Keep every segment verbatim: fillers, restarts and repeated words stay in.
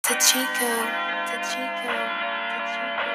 to Chico, to Chico, to Chico.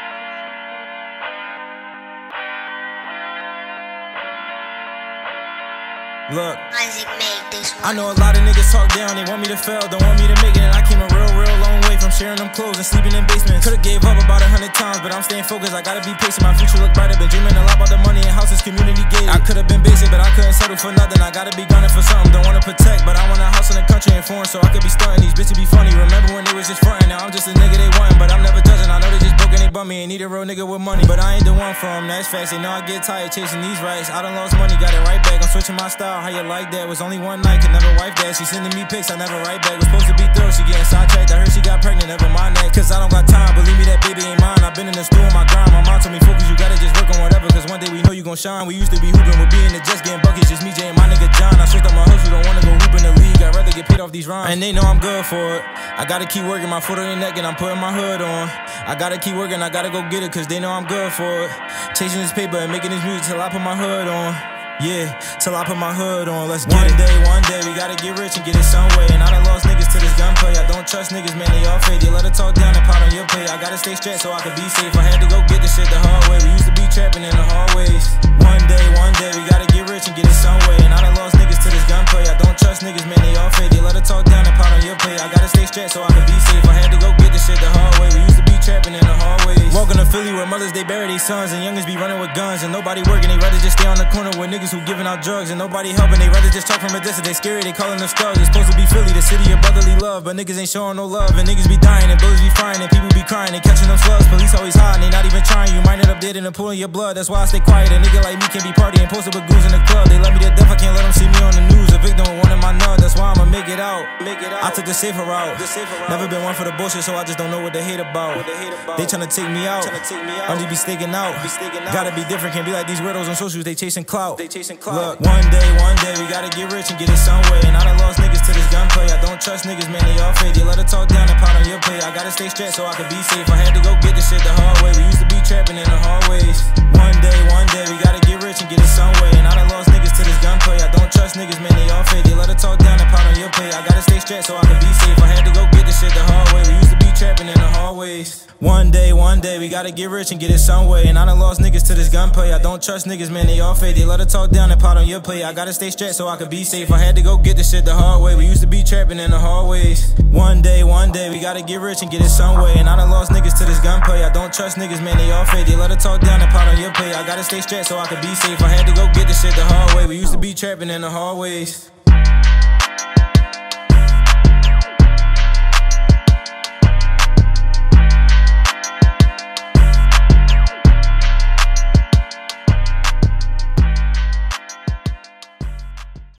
Look, Isaac made this one. I know a lot of niggas talk down, they want me to fail, don't want me to make it. And I came a real, real long way from sharing them clothes and sleeping in basements. Could've gave up about a hundred times, but I'm staying focused, I gotta be patient. My future look brighter, been dreaming a lot about the money and houses, community gated. I could've been basic, but I couldn't settle for nothing. I gotta be grinding for something, don't wanna protect, but I want a house in the country and foreign, so I could be stunting. These bitches be funny, remember when they was just frontin'? Now I'm just a nigga they wantin', but I'm never judging. I know they just broke and they bum me, ain't need a real nigga with money. But I ain't the one for them, that's facts. They know I get tired chasing these rights. I done lost money, got it right back. I'm switching my style, how you like that? Was only one night, could never wife that. She sending me pics, I never write back. Was supposed to be thorough, she getting sidetracked. I heard she got pregnant, never mind that. Cause I don't got time, believe me, that baby ain't mine. I've been in the stool on my grind. My mom told me focus, you gotta just work on whatever. Cause one day we know you gon' shine. We used to be hooping, we'll be in the just getting buckets. Just me, Jay, and my nigga John. I switched up my hustle, don't wanna go hoop in the league. I'd rather get paid off these rhymes, and they know I'm good for it. I gotta keep working, my foot on the neck, and I'm putting my hood on. I gotta keep working, I gotta go get it, cause they know I'm good for it. Chasing this paper and making this music till I put my hood on. Yeah, till I put my hood on, let's get it. One day, one day, we gotta get rich and get it some way. And I done lost niggas to this gunplay. I don't trust niggas, man, they all fake. They let her talk down and pot on your plate. I gotta stay strapped so I can be safe. I had to go get this shit the hard way. We used to be trapping in the hallways. One day, one day, we gotta get rich and get it some way. And I done lost niggas to this gunplay. I don't trust niggas, man, they all fake. They let her talk down and pot on your plate. I gotta stay strapped so I can be safe. I had to go get this shit the hard way. We used to be trapping in the hallways. Walking to Philly where mothers, they bury their sons, and youngins be running with guns. And nobody working, they rather just stay on the corner with niggas who giving out drugs. And nobody helping, they rather just talk from a distance. They scary, they calling us thugs. It's supposed to be Philly, the city of brotherly love, but niggas ain't showing no love. And niggas be dying, and bullets be frying, and people be crying, and catching them slugs. Police always hiding, they not even trying. You might end up dead in the pool of your blood. That's why I stay quiet. A nigga like me can't be partying, posted with goons in the club. They let me to death, I can't let them see me on the news. A victim with one in my nut, that's why I'ma make it out. Make it out. I took the safer route. The safer route. Never been one for the bullshit, so I just don't know what they hate about. What they, hate about. They tryna take me out. Take me out. I'm just be staking out. Be staking out. Gotta be different, can't be like these weirdos on socials. They chasing clout. They chasing clout. Look, one day, one day, we gotta get rich and get it some way. And I done lost niggas to this gunplay. I don't trust niggas, man, they all fake. They let her talk down and pot on your plate. I gotta stay strapped so I can be safe. I had to go get this shit the hard way. We used to be trapping in the hallways. One day, one day, we gotta get rich and get it some way. And I done lost niggas to this gunplay. I don't trust niggas, man, they all fake. They let her talk down and pot on your plate. I gotta stay strapped so I can be safe. I had to go get this shit the hard way. We used to be trapping in the hallways. One day, one day, we gotta get rich and get it some way. And I done lost niggas to this gunplay. I don't trust niggas, man, they all fake. They let her talk down and pot on your plate. I gotta stay strapped so I can be safe. I had to go get this shit the hard way. We used to be trapping in the hallways. One day, one day, we gotta get rich and get it some way. And I done lost niggas to this gunplay. I don't trust niggas, man, they all fake. They let her talk down and pot on your plate. I gotta stay strapped so I can be safe. I had to go get this shit the hard way. We used to be trapping in the hallways.